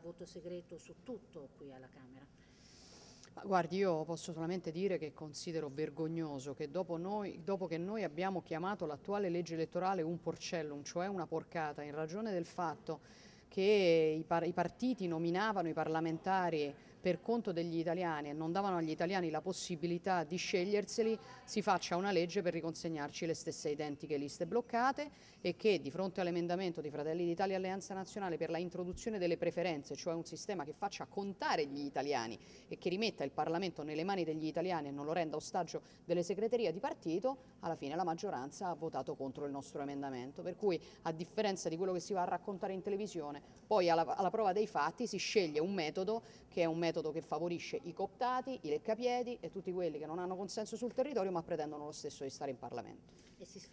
voto segreto su tutto qui alla Camera? Ma guardi, io posso solamente dire che considero vergognoso che dopo che noi abbiamo chiamato l'attuale legge elettorale un porcellum, cioè una porcata, in ragione del fatto che i partiti nominavano i parlamentari per conto degli italiani e non davano agli italiani la possibilità di sceglierseli, si faccia una legge per riconsegnarci le stesse identiche liste bloccate e che di fronte all'emendamento di Fratelli d'Italia e Alleanza Nazionale per la introduzione delle preferenze, cioè un sistema che faccia contare gli italiani e che rimetta il Parlamento nelle mani degli italiani e non lo renda ostaggio delle segreterie di partito, alla fine la maggioranza ha votato contro il nostro emendamento. Per cui, a differenza di quello che si va a raccontare in televisione, poi alla prova dei fatti si sceglie un metodo che è un metodo che favorisce i cooptati, i leccapiedi e tutti quelli che non hanno consenso sul territorio ma pretendono lo stesso di stare in Parlamento.